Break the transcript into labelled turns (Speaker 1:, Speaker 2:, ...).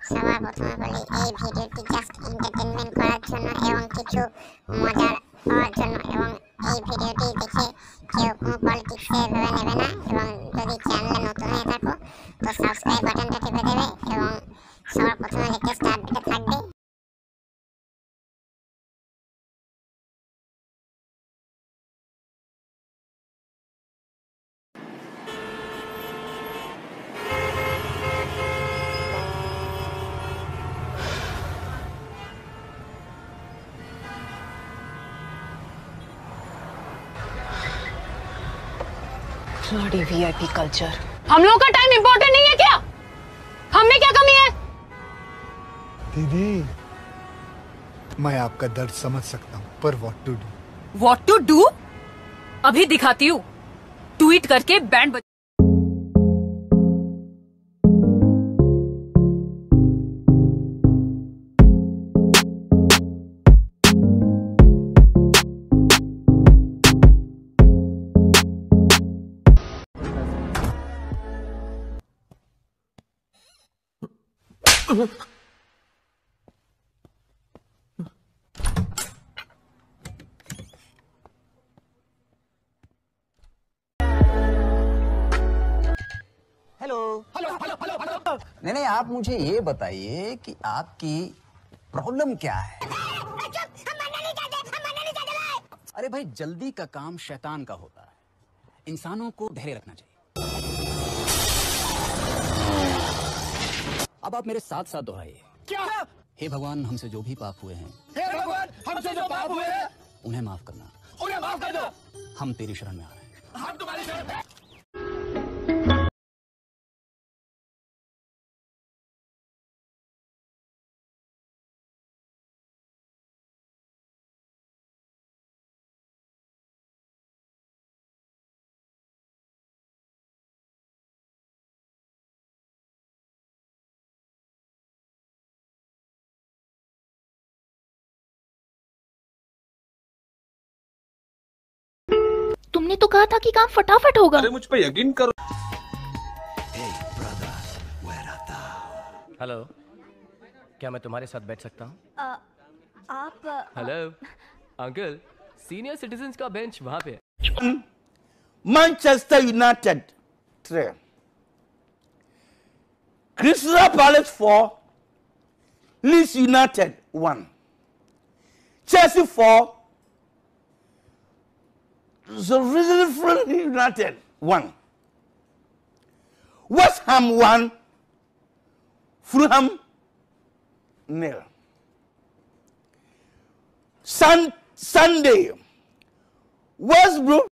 Speaker 1: সবার প্রথমে বলি এই ভিডিওটি জাস্ট এন্টারটেইনমেন্ট করার জন্য এবং কিছু মজার পাওয়ার জন্য, এবং এই ভিডিওটি দেখে কেউ কোনো পলিটিক্সে ভেবে নেবে না, এবং যদি চ্যানেলে নতুন হয়ে থাকো তো সাবস্ক্রাইব বাটনটা টিপে দেবে এবং সবার প্রথমে লেটেস্ট আপডেট থাকবে।
Speaker 2: Bloody VIP culture.
Speaker 3: हम लोग का टाइम इम्पोर्टेंट नहीं है क्या? हम में क्या कमी है?
Speaker 4: दीदी, मैं आपका दर्द समझ सकता हूँ, पर what to do?
Speaker 3: What to do? अभी दिखाती हूँ। ट्वीट करके बैंड बजा।
Speaker 5: नहीं, आप मुझे ये बताइए कि आपकी प्रॉब्लम क्या है? अरे भाई, जल्दी का काम शैतान का होता है, इंसानों को धैर्य रखना चाहिए। अब आप मेरे साथ साथ दोहराइए।
Speaker 6: क्या?
Speaker 5: हे भगवान, हमसे जो भी पाप हुए हैं,
Speaker 6: हे भगवान, हमसे जो पाप हुए हैं
Speaker 5: उन्हें माफ करना।
Speaker 6: उन्हें माफ कर दो।
Speaker 5: हम तेरी शरण में आ रहे हैं।
Speaker 6: हम तुम्हारी शरण में।
Speaker 7: तुमने तो कहा था कि काम फटाफट होगा।
Speaker 6: अरे मुझ पे यकीन करो।
Speaker 8: हेलो, क्या मैं तुम्हारे साथ बैठ सकता हूँ?
Speaker 7: आप
Speaker 8: हेलो अंकल, सीनियर सिटीजन्स का बेंच वहाँ पे है।
Speaker 6: Manchester United 3, Crystal Palace 4, Leeds United 1, Chelsea 4, Sheffield United 1, West Ham 1, Fulham 0. Sunday, Westbrook